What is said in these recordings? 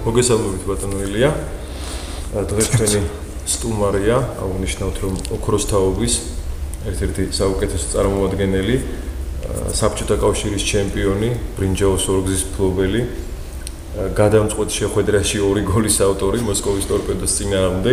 მოგესალმებით ბატონო ილია. დღეს ჩვენი სტუმარია, აღნიშნავთ რომ ოქროს თაობის ერთ-ერთი საუკეთესო წარმომადგენელი, საბჭოთა კავშირის ჩემპიონი, ბრინჯაოს ორგზის მფლობელი, გადამწყვეტ შეხვედრაში 2 გოლის ავტორი მოსკოვის ტორპედოს წინააღმდეგ.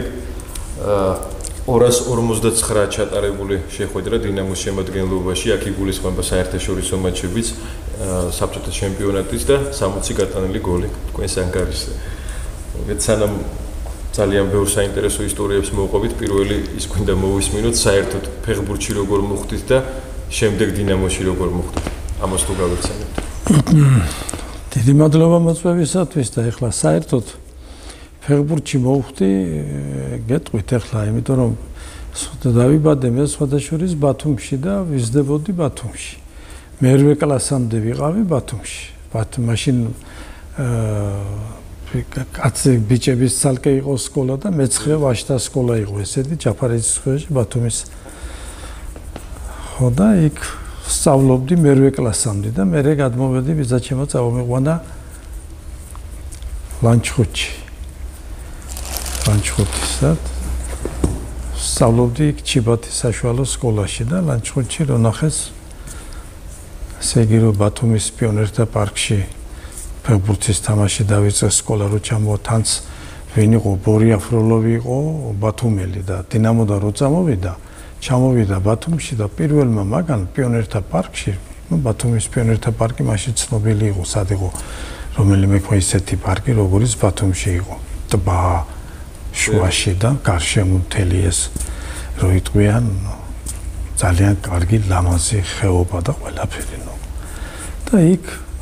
259 ჩატარებული შეხვედრა დინამოს შემადგენლობაში, აქ იგულისხმება საერთაშორისო მატჩებიც, საბჭოთა ჩემპიონატიც და 60 გატანილი გოლი თქვენს ანგარიშზე. სანამ ძალიან ბევრ საინტერესო ისტორიებს მოვყვებით, პირველი ის გვინდა მოვისმინოთ, საერთოდ ფეხბურთში როგორ მოხვდით და შემდეგ დინამოში როგორ მოხვდით. ამას თუ გავიხსენებთ. დიდი მადლობა მოწვევისათვის და ეხლა საერთოდ ფეხბურთში მოვხვდი, გეტყვით ეხლა, იმიტომ რომ დავიბადე მე სხვადასხვა ბათუმში და ვიზრდებოდი ბათუმში. მერვე კლასამდე ვიყავი ბათუმში. მაშინ კაცი ბიჭების ცალკე იყო სკოლა და მეცხრე ვაჟთა სკოლა იყო, ესეთი ჯაფარეთის სკოლაში ბათუმის. ხო და იქ სწავლობდი მერვე კლასამდე და მერე გადმოვედი ვიზაჩემო წავმიყვანა ლანჩხუთში. ლანჩხუთისად სწავლობდი იქ ჩიბათის საშუალო სკოლაში და ლანჩხუთში რო ნახეს ესე იგი რომ ბათუმის პიონერთა პარკში ფეხბურთის თამაში დავიწყე სკოლა რო ჩამოვთანც ვინ იყო ბორია ფროლოვი იყო ბათუმელი და დინამოდან რო ჩამოვიდა ბათუმში და პირველმა მაგალ პიონერთა პარკში ბათუმის პიონერთა პარკი მაშინ ცნობილი იყო სად იყო რომელიმე ხო ისეთი პარკი როგორც ბათუმში იყო ტბა შუაში და გარშემო მთელი ეს რო იტყვიან ძალიან კარგი ლამაზი ხეობა და ყველაფერი და იქ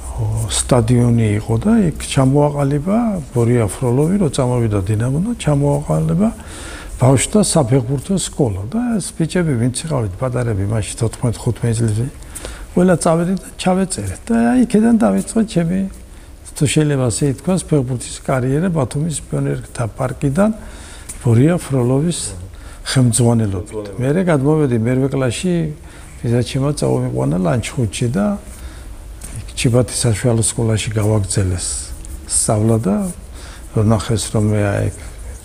სტადიონი იყო და იქ ჩამოაყალიბა ბორია ფროლოვი რო წამოვიდა დინამოდან ჩამოაყალიბა ბავშვთა საფეხბურთო სკოლა და ეს ბიჭები ვინც იყავით პატარები მაშინ 14-15 წლები ყველა წავედით და ჩავეწერეთ და იქიდან დავიწყე ჩემი თუ შეიძლება ასე ითქვას ფეხბურთის კარიერა ბათუმის პიონერთა პარკიდან ბორია ფროლოვის ხელმძღვანელობით. მერე გადმოვედი მერვე კლასში ვიზაჩემო წავმიყვანა ლანჩხუთში და ჩიბათის საშუალო სკოლაში გავაგრძელეს სწავლა და ნახეს რომ მე აქ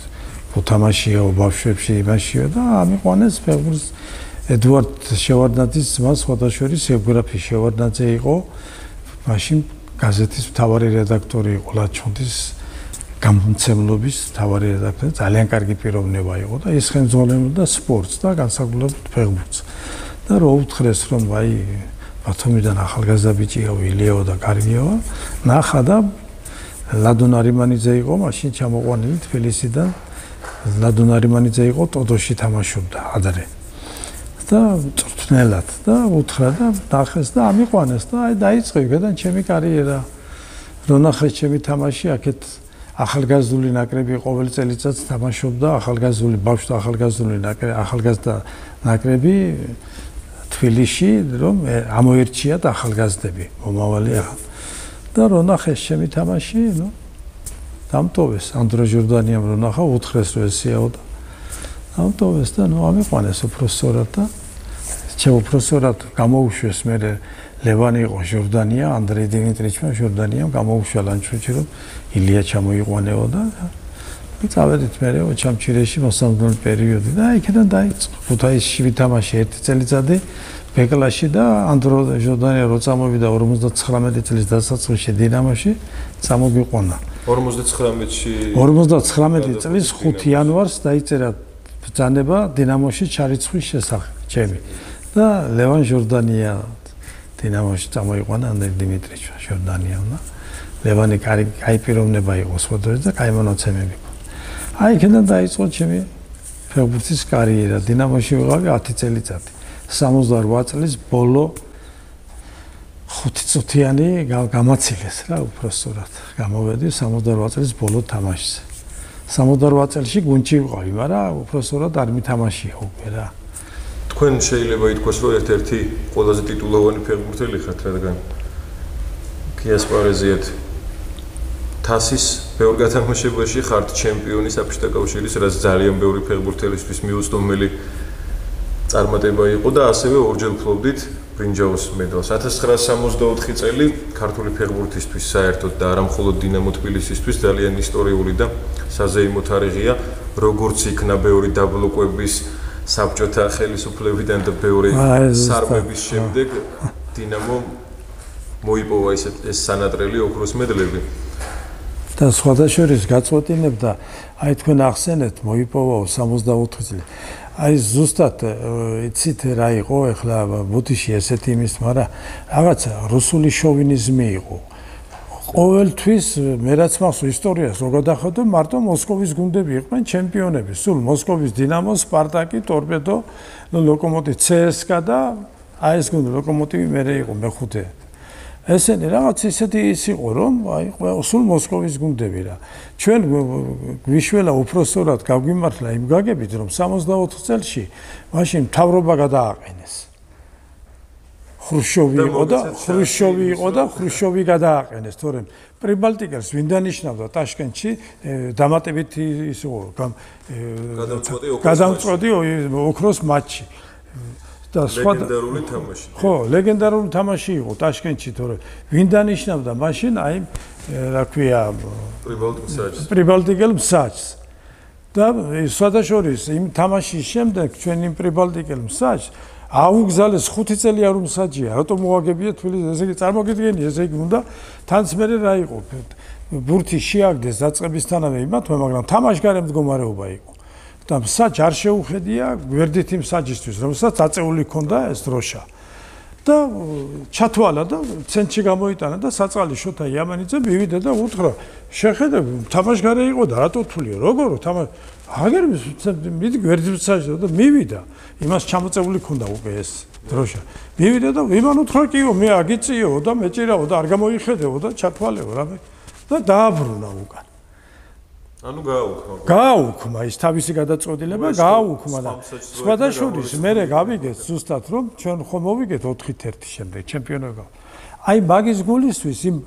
უთამაშია ბავშვებში იმაშია და ამიყვანეს ფეხბურთს ედუარდ შევარდნაძის ძმა სხვადასხვა გეოგრაფი შევარდნაძე იყო მაშინ გაზეთის მთავარი რედაქტორი იყო ლანჩხუთის გამომცემლობის მთავარი რედაქტორი ძალიან კარგი პიროვნება იყო და ის ხელმძღვანელობდა სპორტს და განსაკუთრებით ფეხბურთს და რო უთხრეს რომ აი ბათუმიდან ახალგაზრდა ბიჭია ილიაო და კარგიაო ნახა და ლადონ არიმანიძე იყო მაშინ ჩამოყვანილი თბილისიდან ლადონ არიმანიძე იყო ტოდოში თამაშობდა ადრე და წვრთნელად და უთხრა და ნახეს და ამიყვანეს და აი დაიწყო იქიდან ჩემი კარიერა რო ნახეს ჩემი თამაში აქეთ ახალგაზრდული ნაკრები ყოველ წელიწადს თამაშობდა ახალგაზრდული ბავშვთა ახალგაზრდა ნაკრები თბილისში რომ ამოერჩიათ ახალგაზრდები მომავალი და რო ნახეს ჩემი თამაში ნუ დამტოვეს ანდრო ჟორდანიამ რო ნახა უთხრეს რომ ესეაო და დამტოვეს და ნუ ამიყვანეს პროფესორად და ჩემო პროფესორად გამოუშვეს მე ლევანი იყო ჟორდანია ანდრეი დიმიტრიჩმა ჟორდანიამ გამოუშვა ლანჩხუთში რომ ილია ჩამოიყვანეო და წავედით მერე ოჩამჩირეში მოსამზადებელი პერიოდი და იქიდან დაიწყო ქუთაისში ვითამაში 1 წელიწადი ბეკლაში და ანდრო ჟორდანია რო წამოვიდა 59 წლის დასაწყისში დინამოში წამოგიყვანა 59 წლის 5 იანვარს დაიწერა ბრძანება დინამოში ჩარიცხვის შესახებ ჩემი და ლევან ჟორდანია დინამოში წამოიყვანა ანდრეი დიმიტრიჩმა ჟორდანიამ და ლევანი კაი პიროვნება იყო სხვადასხვა და კაი მონაცემები აი იქიდან დაიწყო ჩემი ფეხბურთის კარიერა დინამოში ვიყავი 10 წელიწადი 68 წლის ბოლო 5 წუთიანი გამაცილეს რა უბრალოდ გამოვედი 68 წლის ბოლო თამაშზე 68 წელში გუნდში ვიყავი მაგრამ უბრალოდ არ მითამაშია უკვე რა თქვენ შეიძლება ითქვას რომ ერთ-ერთი ყველაზე ტიტულოვანი ფეხბურთელი ხართ რადგან გიასპარეზიათ თასის ბევრ გათამაშებაში ხართ ჩემპიონი საბჭოთა კავშირის, რაც ძალიან ბევრი ფეხბურთელისთვის მიუწვდომელი წარმატება იყო და ასევე ორჯერ ფლობდით ბრინჯაოს მედალს. 1964 წელი ქართული ფეხბურთისთვის საერთოდ და არა მხოლოდ დინამო თბილისისთვის ძალიან ისტორიული და საზეიმო თარიღია, როგორც იქნა ბევრი დაბლოკების საბჭოთა ხელისუფლებიდან და ბევრი სარბების შემდეგ დინამო მოიპოვა ეს სანატრელი ოქროს მედლები. და სხვადასხვა გაწყვეტინებდა, აი თქვენ ახსენეთ, მოიპოვაო 64 წელი. აი ზუსტად იცით რა იყო ახლა ბუდიში ესეთი იმის, მაგრამ რაღაცა რუსული შოვინიზმი იყო. ყოველთვის მე რაც მახსოვს ისტორიას რო გადახედო, მარტო მოსკოვის გუნდები იყვნენ ჩემპიონები. სულ მოსკოვის დინამო, სპარტაკი, ტორპედო, ლოკომოტივი, CSKA და აი ეს გუნდი ლოკომოტივი მერე იყო მეხუთე. ესენი რაღაც ისეთი ის იყო რომ აი სულ მოსკოვის გუნდები რა. ჩვენ გვიშველა უпроსტორად გავგიმართლა იმ გაგებით რომ 64 წელში მაშინ მთავრობა გადააყენეს. ხრუშოვი იყო და ხრუშოვი გადააყენეს, თორემ პრიბალტიკელს ვინ დანიშნავდა ტაშკენტში დამატებით ის იყო გადამწყვეტი ოქროს მატჩი. და ლეგენდარული თამაში. ხო, ლეგენდარული თამაში იყო ტაშკენტში, თორე ვინ დანიშნავდა მაშინ აი რა ქვია პრიბალტიკელ მსაჯს. და სხვადასხვა იმ თამაშის შემდეგ ჩვენ იმ პრიბალტიკელ მსაჯს აუგზალეს 5 წელი არ უმსაჯია, რატომ მოაგებია თბილისს, ესე იგი წარმოგიდგენი, ესე იგი უნდა თანც მე რა იყო. ბურთი შეაგდეს დაწყებისთანავე იმათვე, მაგრამ თამაშგარე მდგომარეობა იყო. და მსაჯ არ შეუხედია გვერდითი მსაჯისთვის, რომელსაც აწეული ჰქონდა ეს დროშა. და ჩათვალა და ცენტრში გამოიტანა და საწყალი შოთა იამანიძე მივიდა და უთხრა, შეხედე, თამაშგარე იყო და რატო თuliო, როგორ თამაში აგერ მიდი გვერდით მსაჯდა და მივიდა. იმას ჩამოწეული ჰქონდა უკვე ეს დროშა. მივიდა და იმან უთხრა კიო, მე აგიწიო და მეჭირაო და არ გამოიხედეო და ჩათვალეო რა და დააბრუნა უკან. ანუ გააუქმა ის თავისი გადაწყვეტილება, გააუქმა და სხვადასხვა მერე გავიგეთ ზუსტად რომ ჩვენ ხომ მოვიგეთ 4-1 შემდეგ ჩემპიონობა. აი მაგის გულისთვის იმ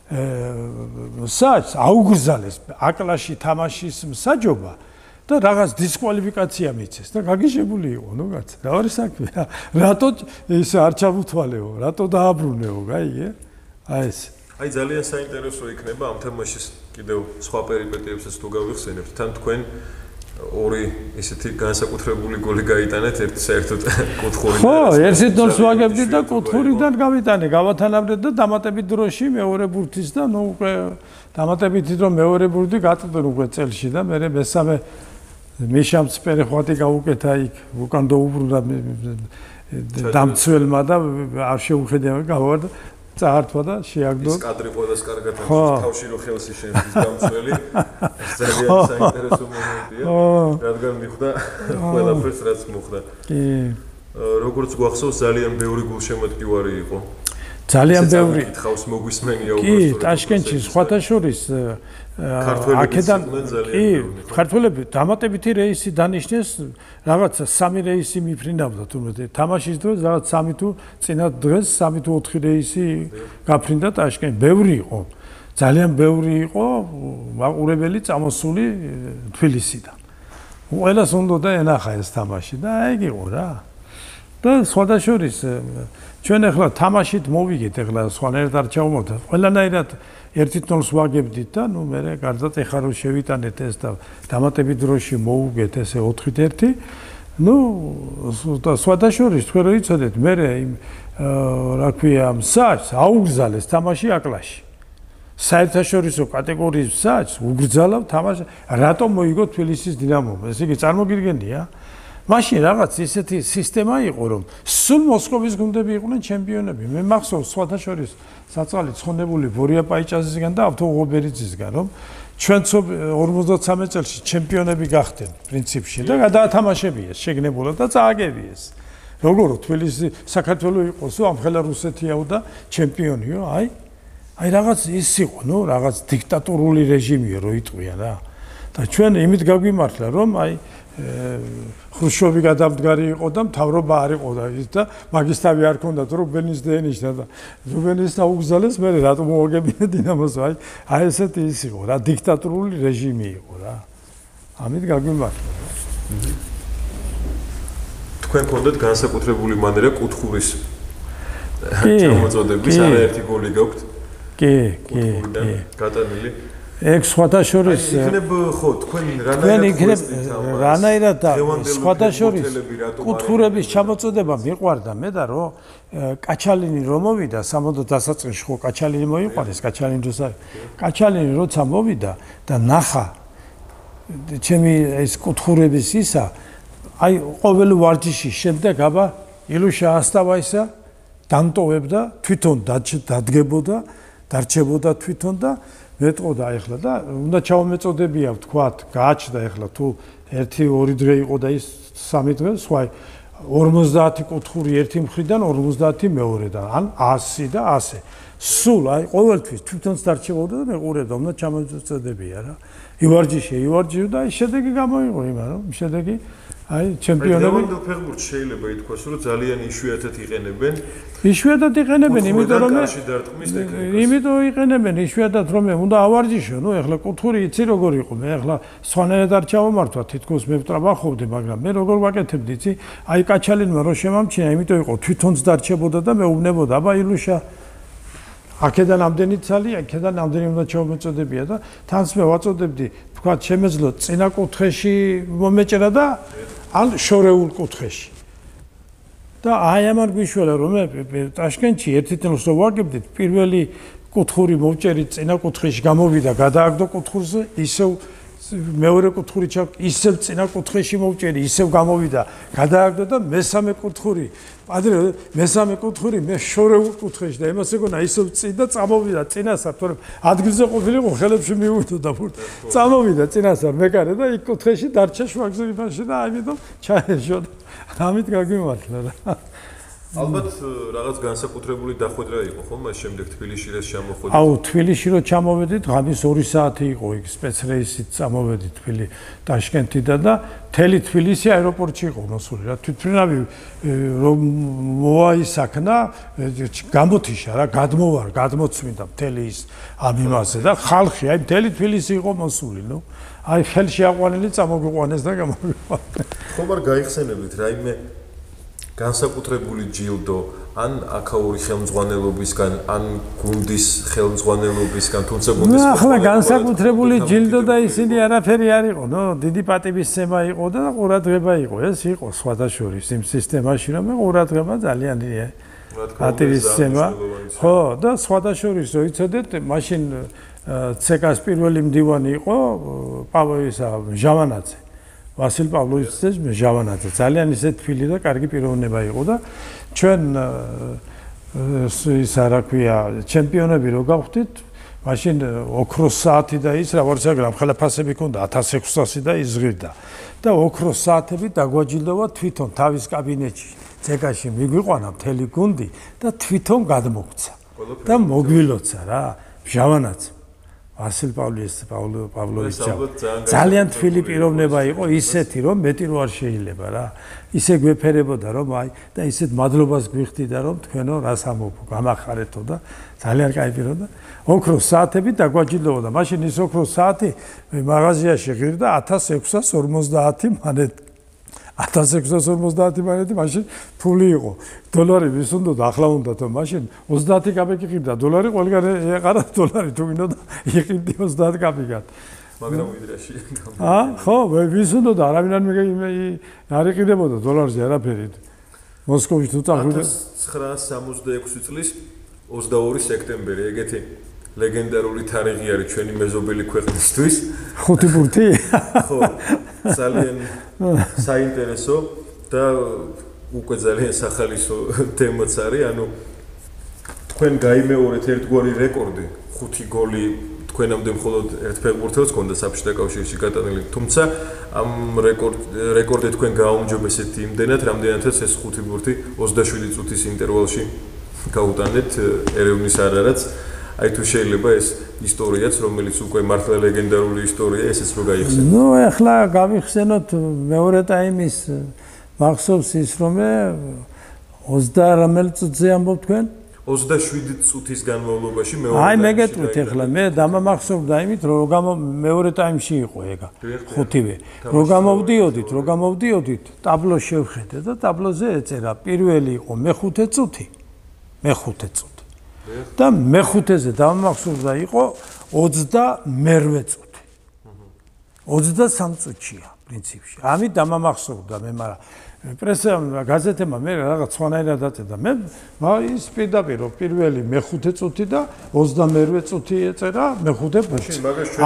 მსაჯს აუგზალეს აკლაში თამაშის მსაჯობა და რაღაც დისკვალიფიკაცია მიცეს და გაგიჟებული იყო, ნუ კაცი, რა არის საქმე? რატო ის არ ჩამოთვალეო, რატო დააბრუნეო, გაიგე? აი ეს აი ძალიან საინტერესო იქნება ამ თამაშის კიდევ სხვა პერიპეტიებსაც თუ გავიხსენებთ, თან თქვენ ორი ისეთი განსაკუთრებული გოლი გაიტანეთ, ერთი საერთოდ კუთხური. ხო, 1-0-ს ვაგებდით და კუთხურიდან გავიტანე, გავათანაბრეთ და დამატებით დროში მეორე ბურთის და ნუ უკვე დამატებით დრო მეორე ბურთი გაწყვეტენ უკვე წელში და მე მესამე მიშამც პერიხვატი გაუკეთა იქ, უკან დაუბრუნდა დამცველმა და არ შეუხედია გავარ და წაართვა და შეაგდო. ის კადრი ყველას კარგად აქვს, თავში რო ხელს იშენს დამცველი. ძალიან საინტერესო მომენტია. რადგან მიხვდა ყველაფერს რაც მოხდა. კი. როგორც გვახსოვს, ძალიან ბევრი გულშემატკივარი იყო. ძალიან ბევრი. ხავს მოგვისმენია უკვე. კი, ტაშკენტში სხვათა შორის აქედან კი, ქართველები დამატებითი რეისი დანიშნეს, რაღაცა 3 რეისი მიფრინავდა თუმცა თამაშის დროს რაღაც 3 თუ წინა დღეს 3 თუ 4 რეისი გაფრინდა ტაშკენტში. ბევრი იყო. ძალიან ბევრი იყო მაყურებელი წამოსული თბილისიდან. ყველას უნდა და ენახა ეს თამაში და აი იყო რა. და სხვადასხვა ჩვენ ახლა თამაშით მოვიგეთ ახლა სხვანაირად არ ჩავმოვდა. ყველანაირად 1-0-ს ვაგებდით და ნუ მე გარდაც ეხლა რო შევიტანეთ ეს და დამატებით დროში მოუგეთ ესე 4-1. ნუ სხვადასხვა თქვენ რო იცოდეთ მე იმ რა ქვია მსაჯს აუგზალეს თამაში აკლაში. საერთაშორისო კატეგორიის მსაჯს უგრძალა თამაში. რატომ მოიგო თბილისის დინამომ? ესე იგი წარმოგიდგენია? მაშინ რაღაც ისეთი სისტემა იყო რომ სულ მოსკოვის გუნდები იყვნენ ჩემპიონები. მე მახსოვს სხვათა საწყალი ცხონებული ბორია პაიჭაძისგან და ავთო ღობერიძისგან რომ ჩვენ 53 წელს ჩემპიონები გახდნენ პრინციპში და გადაათამაშებიეს შეგნებულად და წააგებიეს. როგორ თბილისი საქართველოს იყოსო ამხელა რუსეთიაო და ჩემპიონიო, აი რაღაც ის იყო, ნუ რაღაც დიქტატორული რეჟიმია რო იტყვია რა. და ჩვენ იმით გაგვიმართლა რომ აი ხრუშოვი გადამდგარი იყო და მთავრობა არ იყო და ის და მაგის თავი არ ქონდა რუბენის დენიშნა და რუბენის დაუგზალეს მე რატომ მოაგებინა დინამოს აი ესეთი ის იყო რა დიქტატორული რეჟიმი იყო რა ამით გაგვიმართლა თქვენ გქონდათ განსაკუთრებული მანერა კუთხურის ჩამოწოდების არაერთი გოლი გაქვთ. კი. გატანილი. ეგ სხვათა შორის იქნებ ხო თქვენ რანაირად და სხვათა შორის კუთხურების ჩამოწოდება მიყვარდა მე და რომ კაჩალინი რომ მოვიდა 60 დასაწყისში ხო კაჩალინი მოიყვანეს კაჩალინი როცა მოვიდა და ნახა ჩემი ეს კუთხურების ისა აი ყოველ ვარჯიში შემდეგ აბა ილუშა ასტავა ისა დამტოვებდა თვითონ დადგებოდა დარჩებოდა თვითონ და მეტყოდა ეხლა და უნდა ჩავმეწოდებია ვთქვათ გააჩნდა ეხლა თუ 1-2 დღე იყო და ის 3 დღე სხვა 50 კუთხური ერთი მხრიდან 50 მეორედან ან 100 და 100 სულ აი ყოველთვის თვითონც დარჩებოდა და მეყურებდა უნდა ჩამოწოდებია რა ივარჯიშე და შედეგი გამოიღო იმან რომ შედეგი აი ჩემპიონები ლევანდო ფეხბურთს შეიძლება ითქვას რომ ძალიან იშვიათად იყენებენ იმიტომ იყენებენ იშვიათად რომ უნდა ავარჯიშო ნუ ეხლა კუთხური იცი როგორ იყო მე ეხლა სხვანაირად არ ჩავამართვა თითქოს მე ვტრაბახობდი მაგრამ მე როგორ ვაკეთებდი იცი აი კაჩალინმა რო შემამჩინა იმიტომ იყო თვითონც დარჩებოდა და მეუბნებოდა აბა ილუშა აქედან ამდენი ცალი აქედან ამდენი უნდა ჩავმეწოდებია და თანაც მე ვაწოდებდი თქვა შემეძლო წინა კუთხეში მომეჭრა და ან შორეულ კუთხეში და აი ამან გვიშველა რომ მე ტაშკენტში ერთი წელს რო ვაგებდით პირველი კუთხური მოვჭერი წინა კუთხეში გამოვიდა გადააგდო კუთხურზე ისევ მეორე კუთხური ისევ წინა კუთხეში მოვჭერი ისევ გამოვიდა გადააგდო და მესამე კუთხური ადრე მესამე კუთხური მე შორეულ კუთხეში და იმას ეგონა ისევ წინ და წამოვიდა წინასწარ თორემ ადგილზე ყოფილიყო ხელებში მივიდო და წამოვიდა წინასწარ მეკარე და იქ კუთხეში დარჩა შვაგზრიბაში და ამიტომ ჩაეშო ამით გაგვიმართლა რა ალბათ რაღაც განსაკუთრებული დახვედრა იყო ხო მას შემდეგ თბილისში რას ჩამოხვედით? აუ თბილისში რო ჩამოვედით ღამის 2 საათი იყო იქ სპეცრეისით წამოვედით ტაშკენტიდან და მთელი თბილისი აეროპორტში იყო მოსული რა თვითმფრინავი რომ მოაისახნა გამოთიშა რა გადმოცმინდა მთელი ის ამ იმაზე და ხალხი აი მთელი თბილისი იყო მოსული ნუ აი ხელში აყვანილი წამოგვიყვანეს და გამოგვიყვანეს ხომ არ გაიხსენებთ რაიმე განსაკუთრებული ჯილდო ან აქაური ხელმძღვანელობისგან ან გუნდის ხელმძღვანელობისგან თუმცა გუნდის ახლა განსაკუთრებული ჯილდო და ისინი არაფერი არ იყო ნო დიდი პატივისცემა იყო და ყურადღება იყო ეს იყო სხვადასხვის იმ სისტემაში რომ ყურადღება ძალიან პატივისცემა ხო და სხვადასხვის რო იცოდეთ მაშინ ცეკას პირველი მდივანი იყო პავლოისა ჟავანაძე ვასილ პავლოვიჩის ჟავანაძე ძალიან ისე თბილი და კარგი პიროვნება იყო და ჩვენ ის რა ქვია ჩემპიონები რო გავხდით მაშინ ოქროს საათი და ის რაღაცა ხელაფასები ქონდა 1600 და იზღირდა და ოქროს საათები დაგვაჯილდოვა თვითონ თავის კაბინეტში ცეკაში მიგვიყვანა მთელი გუნდი და თვითონ გადმოგცა და მოგვილოცა რა ჟავანაძე ვასილ პავლოვიჩი ძალიან თბილი პიროვნება იყო ისეთი რომ მეტი რო არ შეიძლება რა ისე გვეფერებოდა რომ აი და ისეთ მადლობას გვიხდიდა რომ თქვენო რას ამობ გამახარეთო და ძალიან კაი პიროვნება ოქროს საათები დაგვაჯილდოვდა მაშინ ის ოქროს საათი მაღაზიაში ღირდა 1650 მონეტი 1650 მონეტი მაშინ ფული იყო დოლარი ვის უნდა ახლა უნდა თო მაშინ 30 კაპიკი ღირდა დოლარი ყველგან ეყარა დოლარი თუ გინდოდა იყიდი 30 კაპიკად მაგრამ ვიდრეში ხო ვის უნდა არავინ არ იყიდებოდა დოლარზე არაფერი მოსკოვში თუ წახვიდე 1966 წლის 22 სექტემბერი ეგეთი ლეგენდარული თარიღი არის ჩვენი მეზობელი ქვეყნისთვის ხუთი ბურთი ხო ძალიან საინტერესო და უკვე ძალიან სახალისო თემაც არის ანუ თქვენ გაიმეორეთ ერთგვარი რეკორდი 5 გოლი თქვენამდე მხოლოდ ერთ ფეხბურთელს ჰქონდა საბჭოთა კავშირში გატანილი თუმცა ამ რეკორდი თქვენ გააუმჯობესეთ იმდენად რამდენადაც ეს 5 ბურთი 27 წუთის ინტერვალში გაუტანეთ ერევნის არარაც აი თუ შეიძლება ეს ისტორიაც რომელიც უკვე მართლა ლეგენდარული ისტორია ესეც რო გაიხსენოთ. ნუ ახლა გავიხსენოთ მეორე ტაიმის მახსოვს ის რომ 20 რომელ წუთზე ამბობ თქვენ 27 წუთის განმავლობაში მეორე აი მეგეთქვით ახლა მე დამამახსოვდა იმით რომ მეორე ტაიმში იყო ეგა ხუთივე რო გამოვდიოდით ტაბლო შევხედე და ტაბლოზე ეწერა პირველი იყო მე-5 წუთი მეხუთე წუთი. და მეხუთეზე დამამახსოვრდა იყო 28 წუთი. 23 წუთია პრინციპში. ამით დამამახსოვრდა მე, მაგრამ პრესამ გაზეთებმა მე რაღაც სხვანაირად აწედა. მე ის პირდაპირ პირველი მეხუთე წუთი და 28 წუთი ეწერა მეხუთე წუთი.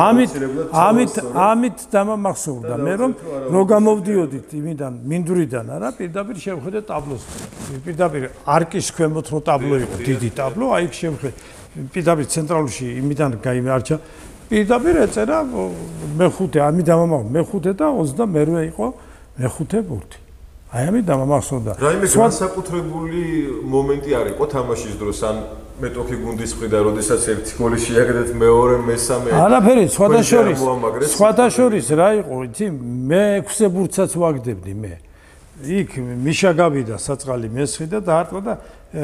ამით დამამახსოვრდა მე რომ გამოვდიოდით იმიდან მინდვრიდან არა პირდაპირ შევხედე ტაბლოს. პირდაპირ არკის ქვემოთ რო ტაბლო იყო, დიდი ტაბლო, აი იქ შევხედე. პირდაპირ ცენტრალურში იმიდან გაიმარჯა. პირდაპირ ეწერა მეხუთე, ამით დამამახსოვრდა მეხუთე და 28 იყო მეხუთე ბურთი. აი ამით დამამახსოვრდა. რაიმე განსაკუთრებული მომენტი არ იყო თამაშის დროს, ან მეტოქი გუნდის მხრიდან, როდესაც ერთი გოლი შეაგდეთ, მეორე, მესამე. არაფერი, სხვადასხვა რა იყო, იცი, მე 6 ბურთსაც ვაგდებდი მე. იქ მიშა გავიდა საწყალი მესხიდა და არტყა და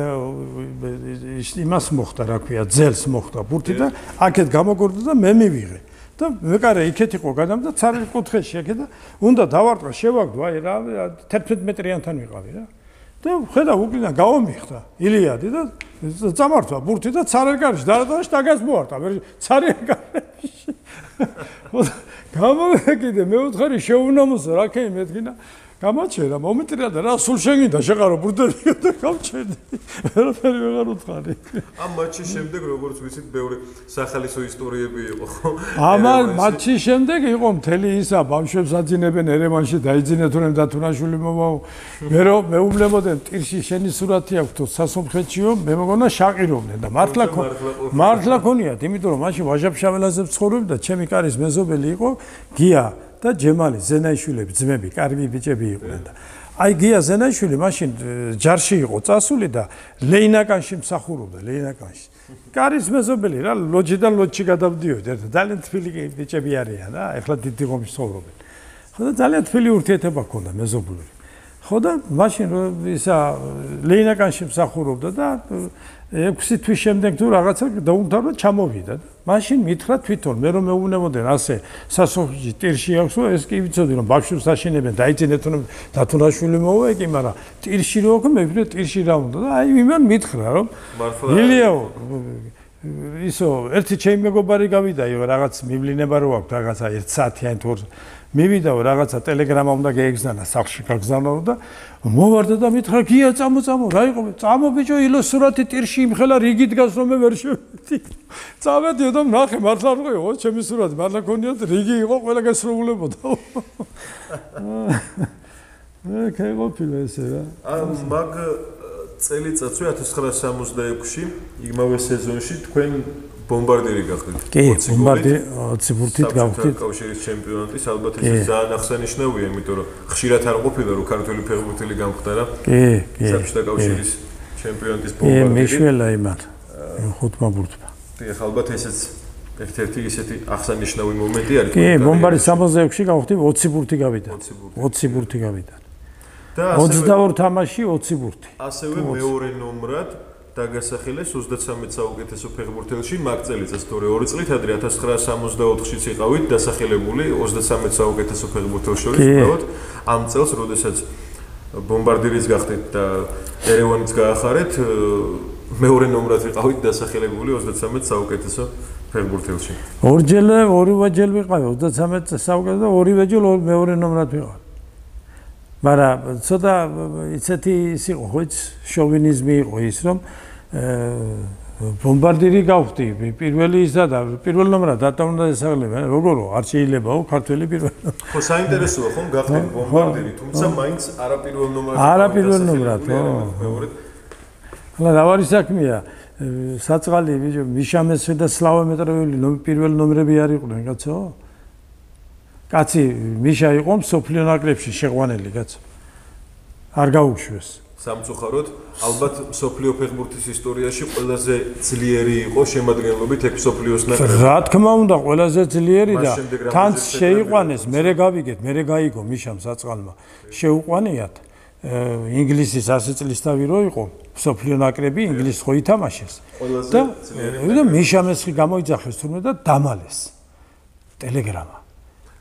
იმას მოხდა, რა ქვია, ძელს მოხდა ბურთი და აქეთ გამოგორდა და მე მივიღე. და მეკარე იქეთ იყო გადამ და ცარიელ კუთხეში აქეთ და უნდა დავარტყა შევაგდო აი რა 11 მეტრიანთან ვიყავი რა და ხედა უკიდან გავამიხდა ილიადი და წამართვა ბურთი და ცარიელ კარში და შტაგას მოარტყა მე ცარიელ კარში გამოვეკიდე მეოთხარი შეუნამოსა რა ქენი მეთქინა გამაჩერა მომეტრია და რა სულ შეგინდა შეყარო ბურთები და გავჩერდი ვერაფერი ვეღარ უთხარი ამ მატჩის შემდეგ როგორც ვიცით ბევრი სახალისო ისტორიები იყო ხო ამ მატჩის შემდეგ იყო მთელი ისა ბავშვებს აძინებენ ერევანში დაიძინეთ რომ დათუნაშვილი მომაო მე რომ მეუბნებოდნენ ტირში შენი სურათი აქვს თუ სასომხეთშიო მე მგონა შაყირობდნენ და მართლა ქონიათ იმიტომ რომ მაშინ ვაჟა-ფშაველაზე ცხოვრობდი და ჩემი კარის მეზობელი იყო გია და ჯემალი ზენაიშვილები ძმები კარგი ბიჭები იყვნენ და აი გია ზენაიშვილი მაშინ ჯარში იყო წასული და ლეინაკანში მსახურობდა ლეინაკანში კარის მეზობელი რა ლოჯიდან ლოჯში გადავდიოდი ერთად ძალიან თბილი ბიჭები არიან რა ეხლა დიდი ღომში ცხოვრობენ ხო და ძალიან თბილი ურთიერთობა ჰქონდა მეზობლური ხო და მაშინ ისა ლეინაკანში მსახურობდა და 6 თვის შემდეგ თუ რაღაცა დაუმთავრდა ჩამოვიდა მაშინ მითხრა თვითონ მე რომ მეუბნებოდნენ ასე სასოფლში ტირში აქვს ეს კი ვიცოდი რომ ბავშვებს აშენებენ დაიძინეთ რომ დათუნაშვილი მოვა ეკი მაგრამ ტირში რო აქვს მე ვფიქრე ტირში რა უნდა და აი იმან მითხრა რომ ილიაო ისო ერთი ჩემი მეგობარი გავიდა იო რაღაც მივლინება რო აქვს რაღაცა 1 საათიან თუ მივიდაო რაღაცა ტელეგრამა უნდა გაეგზანა სახლში გაგზავნო და მოვარდა და მითხრა გია წამო რა იყო წამო ბიჭო ილო სურათი ტირში იმხელა რიგი დგას რომ მე ვერ შევედი წავედიო და ნახე მართლა არ ყო ჩემი სურათი მართლა ქონიათ რიგი იყო ყველა გასრულებოდა კაიყოფილა ესე რა მაგ წელიწადში 1966-ში იმავე სეზონში თქვენ ბომბარდირი გახდით. კი, ბომბარდირი 20 ბურთით გავხდით. კავშირის ჩემპიონატის ალბათ ეს ძალიან აღსანიშნავია, იმიტომ რომ ხშირად არ ყოფილა რომ ქართველი ფეხბურთელი გამხდარა. კი. საბჭოთა კავშირის ჩემპიონატის ბომბარდირი. კი, მიშველა იმათ. ხუთმა ბურთმა. კი, ალბათ ესეც ერთ-ერთი ისეთი აღსანიშნავი მომენტი არის. კი, ბომბარი 66-ში გავხდით 20 ბურთი გავიდა. 20 ბურთი გავიდა. და 22 თამაში 20 ბურთი. ასევე მეორე ნომრად დაგასახელეს 33 საუკეთესო ფეხბურთელში მაგ წელიწადს თორე 2 წლით ადრე 1964-შიც იყავით დასახელებული 33 საუკეთესო ფეხბურთელს შორის უბრალოდ ამ წელს როდესაც ბომბარდირის გახდით და ერევანიც გაახარეთ მეორე ნომრად იყავით დასახელებული 33 საუკეთესო ფეხბურთელში ორივეჯერ ვიყავი 33 საუკეთესო და ორივეჯერ მეორე ნომრად ვიყავი მაგრამ ცოტა ისეთი ის იყო ხო შოვინიზმი იყო ის რომ ბომბარდირი გავხდი პირველი ისა და პირველ ნომრად დატოვნა დასახელება როგორო არ შეიძლებაო ქართველი პირველ ხო საინტერესოა ხომ გახდი ბომბარდირი თუმცა მაინც არაპირველ ნომრად ხო რა ვარი საქმეა საწყალი მიშამესე და სლავა მეტრეველი პირველ ნომრები არ იყვნენ კაცო კაცი მიშა იყო მსოფლიო ნაკრებში შეყვანილი კაცო არ გაუშვეს სამწუხაროდ ალბათ მსოფლიო ფეხბურთის ისტორიაში ყველაზე ძლიერი იყო შემადგენლობით ეგ მსოფლიოს ნაკრები რა თქმა უნდა ყველაზე ძლიერი და თან შეიყვანეს მერე გავიგეთ მერე გაიგო მიშამ საწყალმა შეუყვანიათ ინგლისის 100 წლისთავი რო იყო მსოფლიო ნაკრები ინგლისს ხო ითამაშეს და მიშამ ეს გამოიძახეს თურმე და დამალეს ტელეგრამა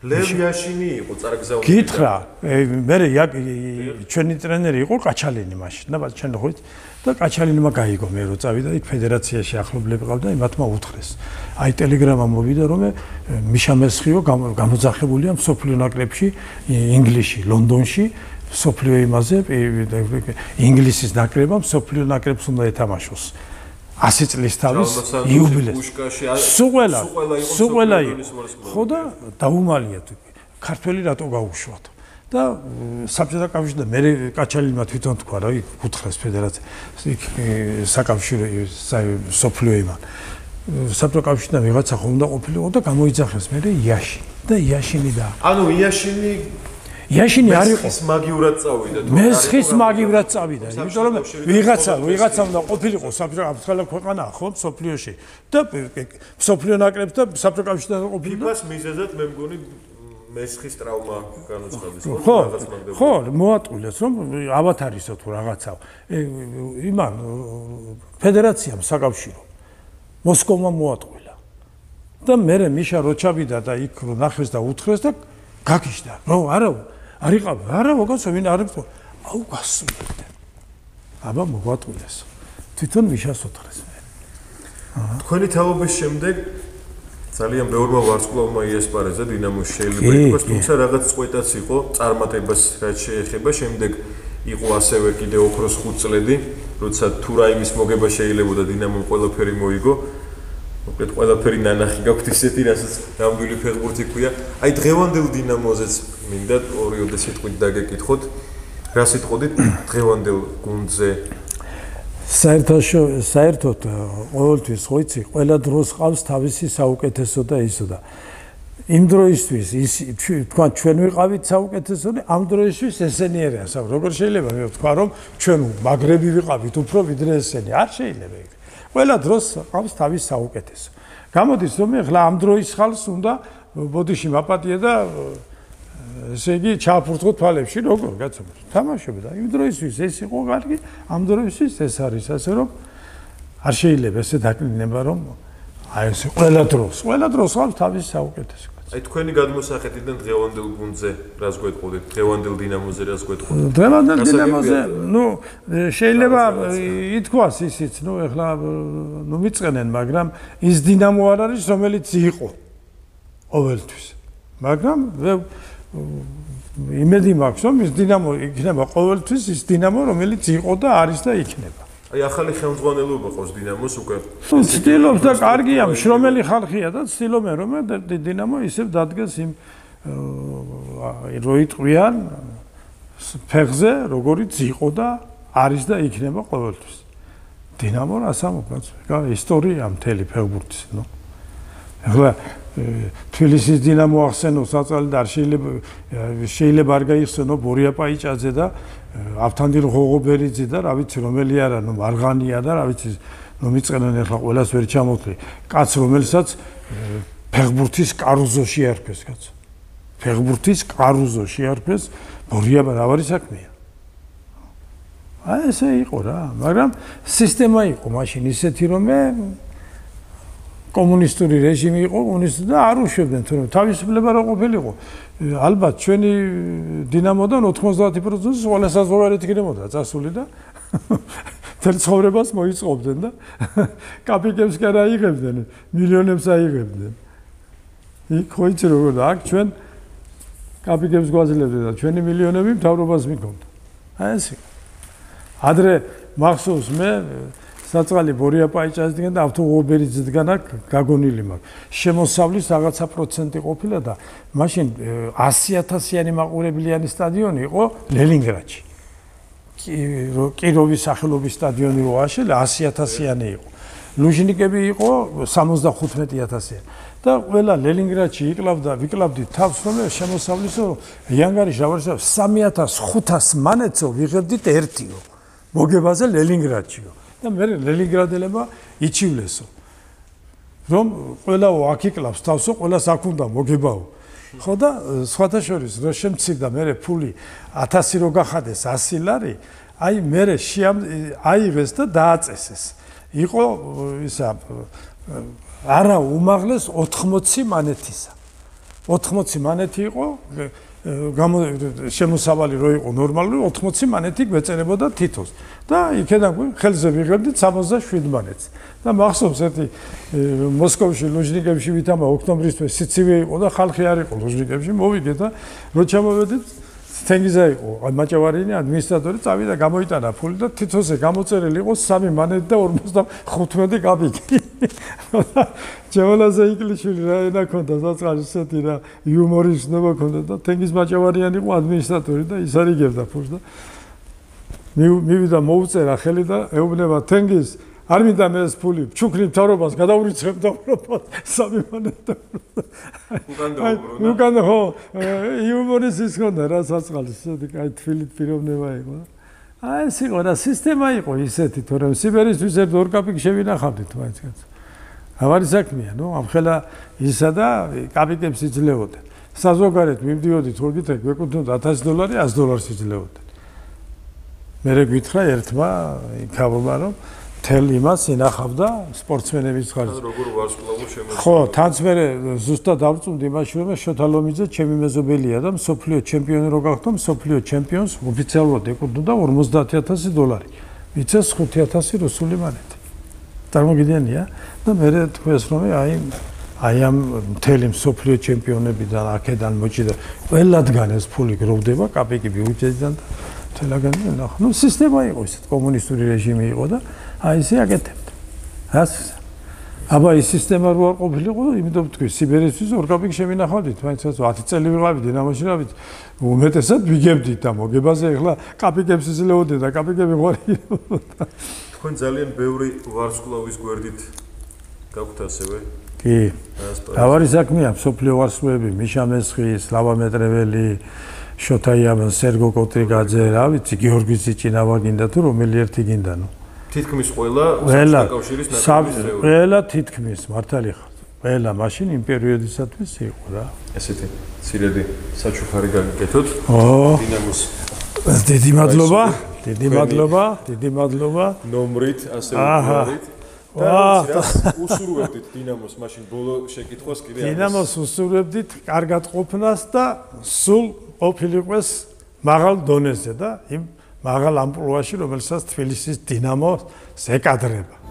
ლევ იაშინი იყო წარგზავნილი. გითხრა, მე ჩვენი ტრენერი იყო კაჩალინი მაშინ, და ჩვენ ხვით და კაჩალინმა გაიგო მე რო წავიდა იქ ფედერაციაში ახლობლები ყავდა, იმათმა უთხრეს. აი ტელეგრამა მოვიდა რომ მიშა მესხიო გამოძახებულია მსოფლიო ნაკრებში ინგლისში, ლონდონში, მსოფლიო იმაზე ინგლისის ნაკრებმა მსოფლიო ნაკრებს უნდა ეთამაშოს. 100 წლის თავის იუბილეს. სულ ყველა იყო. ხო და დაუმალიათ. ქართველი რატო გაუშვათ? და საბჭოთა კავშირი და მე კაჩალინმა თვითონ თქვა რა უთხრეს ფედერაცია საკავშირო სოფლიო იმან. საბჭოთა კავშირიდან ვიღაცა ხომ უნდა ყოფილიყო და გამოიძახეს მე იაში და იაშინი და ანუ იაშინი არ იყო მაგივრად წავიდა თუ მესხის მაგივრად წავიდა იმიტომ რომ ვიღაცა უნდა ყოფილიყო საბჭოთა ქვეყანა ხო სოფლიოში და სოფლიო ნაკრებს და საბჭოთა კავშირიდან ყოფილიყო ფიფას მიზეზად მე მგონი მესხის ტრავმა განუცხადეს ხო მოატყვილეს რომ ავათარისო თუ რაღაცა იმან ფედერაციამ საკავშირო მოსკოვმა მოატყვილა და მე მიშა რო ჩავიდა და იქ რო ნახეს და უთხრეს და გაგიშდა რომ არა ვაგაცო ვინ არ იყო აუ გასულდა აბა მოგვატყვილეს თვითონ მიშას უთხრეს მე თქვენი თაობის შემდეგ ძალიან ბევრმა ვარსკვლავმა იესპარეზა დინამოში შეიძლება ითქვას თუმცა რაღაც წყვეტაც იყო წარმატებას რაც შეეხება შემდეგ იყო ასევე კიდე ოქროს 5 წლები როცა თუ რაიმის მოგება შეიძლებოდა დინამომ ყველაფერი მოიგო მოკლედ ყველაფერი ნანახი გაქვთ ისეთი რასაც ნამდვილი ფეხბურთი ქვია აი დღევანდელ დინამოზეც მინდა ორიოდე სიტყვით დაგეკითხოთ რა სიტყვით დღევანდელ გუნდზე საერთოდ ყოველთვის ხო იცი ყველა დროს ყავს თავისი საუკეთესო და ისო და იმ დროისთვის ის თქვა ჩვენ ვიყავით საუკეთესო და ამ დროისთვის ესენი არიან სამ როგორ შეიძლება მე ვთქვა რომ ჩვენ მაგრები ვიყავით უფრო ვიდრე ესენი არ შეიძლება ეგ ყველა დროს ყავს თავის საუკეთესო გამოდის რომ ეხლა ამ დროის ხალხს უნდა ბოდიში მაპატია და ესე იგი ჩააფურთხო თვალებში როგორ კაცო თამაშობ და იმ დროისთვის ეს იყო კარგი ამ დროისთვის ეს არის ასე რომ არ შეიძლება ესე დაკლინება რომ აი ეს ყველა დროს ყავს თავის საუკეთესო აი თქვენი გადმოსახედიდან დღევანდელ გუნდზე რას გვეტყოდით დღევანდელ დინამოზე რას გვეტყოდით დღევანდელ დინამოზე ნუ შეიძლება ითქვას ისიც ნუ ეხლა ნუ მიწყენენ მაგრამ ის დინამო არ არის რომელიც იყო ყოველთვის მაგრამ იმედი მაქვს რომ ის დინამო იქნება ყოველთვის ის დინამო რომელიც იყო და არის და იქნება აი ახალი ხელმძღვანელობა ყავს დინამოს უკვე ცდილობს და კარგია მშრომელი ხალხია და ცდილობენ რომ დინამო ისევ დადგეს იმ რო იტყვიან ფეხზე როგორიც იყო და არის და იქნება ყოველთვის დინამო რასამოკაც ისტორია მთელი ფეხბურთის ნუ ახლა თბილისის დინამო ახსენო საწალდარ შეიძლება არ გაიხსენო ბორია პაიჭაძე და ავთანდილ ღოღობერიძე და რა ვიცი რომელი არა ნუ მარღანია და რა ვიცი ნუ მიწყენენ ახლა ყველას ვერ ჩამოთვლი კაც რომელსაც ფეხბურთის კარუზოში არფეს კაც ფეხბურთის კარუზოში არფეს ბორია რა არის საქმეა აი ესე იყო რა მაგრამ სისტემა იყო მაშინ ისეთი რომ კომუნისტური რეჟიმი იყო კომუნისტი და არ უშვებდნენ თორემ თავისუფლება რა ყოფილიყო ალბათ ჩვენი დინამოდან 90% ყველა საზღვარგარეთ იქნებოდა წასული და თელ ცხოვრებას მოიწყობდნენ და კაპიკებს კი არ აიღებდნენ მილიონებს აიღებდნენ იქ ხო იცი როგორ და აქ ჩვენ კაპიკებს გვაძლევდნენ და ჩვენი მილიონები მთავრობას მიქონდა აი ეს ადრე მახსოვს მე საწყალი ბორია პაიჭაძიდან და ავთოღობერიძიდან გაგონილი მაქვს. შემოსავლის რაღაცა პროცენტი ყოფილა და მაშინ 100,000-იანი მაყურებლიანი სტადიონი იყო ლენინგრადში. კიროვის სახელობის სტადიონი რო აშენდა 100,000-იანი იყო. ლუჟნიკები იყო 75,000-იანი. და ყველა ლენინგრადში ვიკლავდით თავს რომ შემოსავლისო იანგარიშ ავარსა 3,500 მანეცო ვიღებდით ერთიო. მოგებაზე ლენინგრადშიო. და მე ლენინგრადელებმა იჩივლესო რომ ყველაო აქ იკლავს თავსო ყველას აქ უნდა მოგებაო ხო და სხვათა შორის რო შემცირდა მე ფული 1000 რო გახადეს 100 ლარი აი მე აიღეს და დააწესეს იყო ისა არა უმაღლეს 80 მანეთისა 80 მანეთი იყო შემოსავალი რო იყო ნორმალური 80 მანეთი გვეწერებოდა თითოს და იქიდან ხელზე ვიღებდით 67 მანეთს და მახსოვს ერთი მოსკოვში ლუჟნიკებში ვითამა ოქტომბრისთვის სიცივე იყო და ხალხი არ იყო ლუჟნიკებში მოვიგე და რო ჩამოვედით თენგიზა იყო მაჭავარიანი ადმინისტრატორი წავიდა გამოიტანა ფული და თითოზე გამოწერილი იყო 3 მანეთი და 55 კაპიკი ჯევალაზე ინგლიშვილი რა ენა ქონდა საწყალში ესეთი რა იუმორის ნობა ქონდა და თენგიზ მაჭავარიანი იყო ადმინისტრატორი და ის არიგებდა ფულს და მივიდა მოუწერა ხელი და ეუბნება თენგიზ არ მინდა მე ეს ფული ჩუქნი მთავრობას გადაურიცხებ და უბრალოდ 3 მანეთი უკან ხო იუმორის ის ქონდა რა საწყალში ესეთი კაი თბილი პიროვნება იყო აი ეს იყო რა სისტემა იყო ისეთი თორემ სიბერისთვის ერთ 2 კაპიკი შევინახავდით მაინც ავარი საქმეა ნუ ამ ხელა ისა და კაპიკებს იძლეოდნენ საზოგადოებრივ მივდიოდით თორგით გვეკუთვნოდა $1000 $100 იძლეოდნენ მე გითხრა ერთმა იქავრობა რომ თელ იმას ინახავდა სპორტსმენების ხარჯს. როგორ ვარსკვლავო შემოწმდა. ხო, თანაც მე ზუსტად დავწუნდი იმაში რომ შოთა ლომიძე ჩემი მეზობელია და მსოფლიო ჩემპიონი რო გახდა, მსოფლიო ჩემპიონს ოფიციალურად ეკუთვნოდა $50,000. მიცეს 5,000 რუსული მანეთი. წარმოგიდგენია? და მე თქვენს რომ აი ამ მთელი მსოფლიო ჩემპიონებიდან აქედან მოჭიდა ყველადგან ეს ფული გროვდება კაპიკი ბიუჯეტიდან და თელაგანი ნახო. ნუ სისტემა იყო ისეთ კომუნისტური რეჟიმი იყო და აი ესე აკეთებდა. რას? აბა ის სისტემა რო არ ყოფილიყო, იმიტომ თქვი სიბერისთვის 2 კაპიკი შევინახავდით, მაინც 10 წელი ვიყავით დინამოში რა ვიცი. უმეტესად ვიგებდით და მოგებაზე ახლა კაპიკებს იძლეოდეთ და კაპიკები ღვარიერებდა. თქვენ ძალიან ბევრი ვარსკვლავის გვერდით გაქვთ ასევე? კი. თავარი საქმეა მსოფლიო ვარსკვლავები, მიშა მესხი, სლავა მეტრეველი, შოთა იაბა, სერგო კოტრიგაძე, რა ვიცი, გიორგი სიჭინავა გინდა თუ რომელი ერთი გინდა ნუ. თითქმის ყველა საკავშირის ნაკრების წევრი. ყველა თითქმის მართალი ხარ. ყველა მაშინ იმ პერიოდისათვის იყო რა. ესეთი ცირედი საჩუქარი გაგიკეთოთ. დინამოს. დიდი მადლობა. დიდი მადლობა. დიდი მადლობა. ნომრით ასე ვიყავით. და უსურვებდით დინამოს მაშინ ბოლო შეკითხვას კიდე. დინამოს უსურვებდით კარგად ყოფნას და სულ ყოფილიყვეს მაღალ დონეზე და იმ მაღალ ამპლუაში, რომელსაც თბილისის დინამოს ეკადრება.